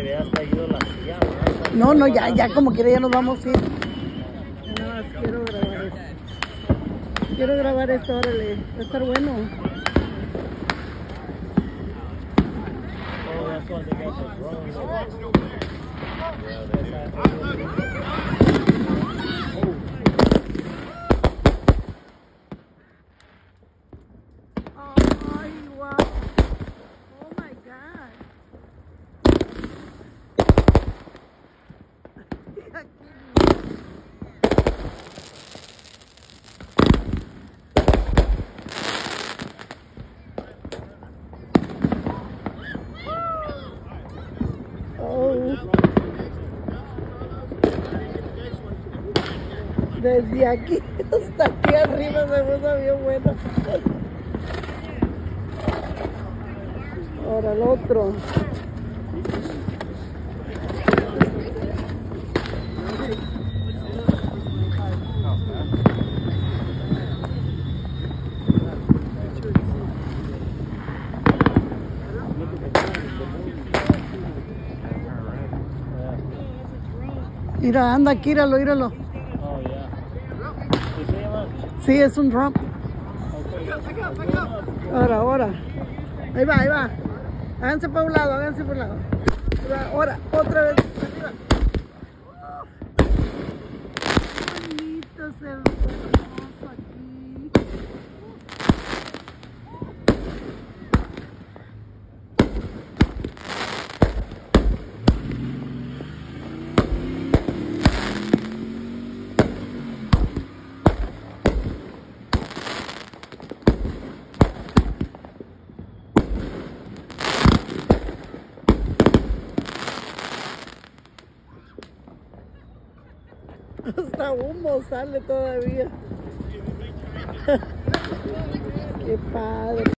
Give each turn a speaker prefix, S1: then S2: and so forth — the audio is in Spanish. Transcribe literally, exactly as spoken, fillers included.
S1: hubieras traído la silla, ¿verdad?
S2: No, no, ya, ya como quiera ya nos vamos a ir. Nada más quiero grabar esto. Quiero grabar esto, órale. Va a estar bueno.
S1: Oh, that's what they got the drone. Yeah, that's
S2: Ay, wow. Oh my God. Oh. Desde aquí hasta aquí arriba se puso bien bueno. Ahora el otro. Mira, anda, aquí, íralo, íralo.
S1: Oh, yeah. ¿Qué se llama?
S2: Sí, es un drum. Ahora, ahora. Ahí va, ahí va. Háganse por un lado, háganse por un lado. Ahora, otra vez. Arriba. Qué bonito se ve hermoso aquí. Hasta humo sale todavía. Qué padre.